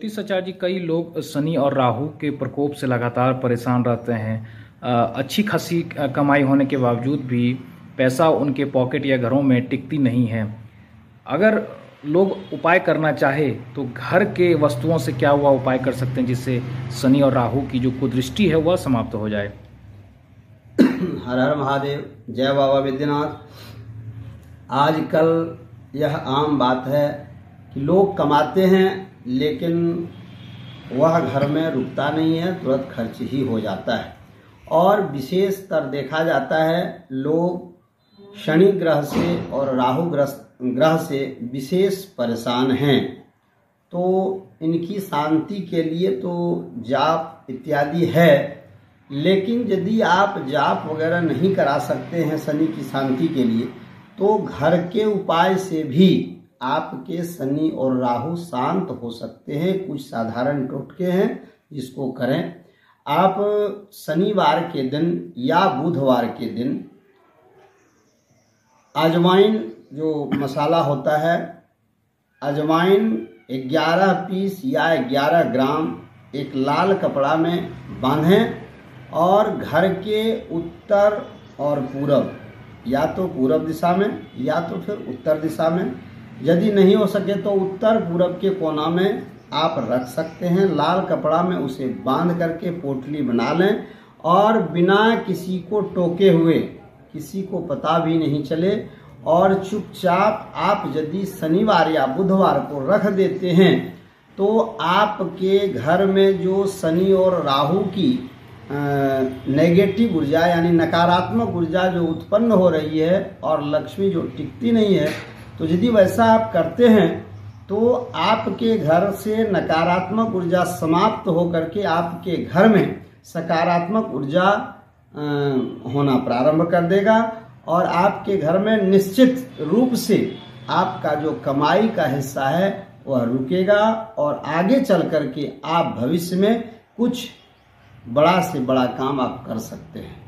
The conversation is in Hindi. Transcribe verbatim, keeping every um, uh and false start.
जगदीश आचार्य जी, कई लोग शनि और राहु के प्रकोप से लगातार परेशान रहते हैं। अच्छी खासी कमाई होने के बावजूद भी पैसा उनके पॉकेट या घरों में टिकती नहीं है। अगर लोग उपाय करना चाहे तो घर के वस्तुओं से क्या हुआ उपाय कर सकते हैं जिससे शनि और राहु की जो कुदृष्टि है वह समाप्त हो जाए? हर हर महादेव, जय बाबा विद्यनाथ। आजकल यह आम बात है कि लोग कमाते हैं लेकिन वह घर में रुकता नहीं है, तुरंत खर्च ही हो जाता है। और विशेषतर देखा जाता है लोग शनि ग्रह से और राहु ग्रह ग्रह से विशेष परेशान हैं। तो इनकी शांति के लिए तो जाप इत्यादि है, लेकिन यदि आप जाप वगैरह नहीं करा सकते हैं शनि की शांति के लिए, तो घर के उपाय से भी आपके शनि और राहु शांत हो सकते हैं। कुछ साधारण टोटके हैं जिसको करें। आप शनिवार के दिन या बुधवार के दिन अजवाइन जो मसाला होता है, अजवाइन ग्यारह पीस या ग्यारह ग्राम एक लाल कपड़ा में बांधें और घर के उत्तर और पूरब, या तो पूरब दिशा में या तो फिर उत्तर दिशा में, यदि नहीं हो सके तो उत्तर पूरब के कोना में आप रख सकते हैं। लाल कपड़ा में उसे बांध करके पोटली बना लें और बिना किसी को टोके हुए, किसी को पता भी नहीं चले, और चुपचाप आप यदि शनिवार या बुधवार को रख देते हैं तो आपके घर में जो शनि और राहु की नेगेटिव ऊर्जा यानी नकारात्मक ऊर्जा जो उत्पन्न हो रही है और लक्ष्मी जो टिकती नहीं है, तो यदि वैसा आप करते हैं तो आपके घर से नकारात्मक ऊर्जा समाप्त हो करके आपके घर में सकारात्मक ऊर्जा होना प्रारंभ कर देगा और आपके घर में निश्चित रूप से आपका जो कमाई का हिस्सा है वह रुकेगा और आगे चल करके आप भविष्य में कुछ बड़ा से बड़ा काम आप कर सकते हैं।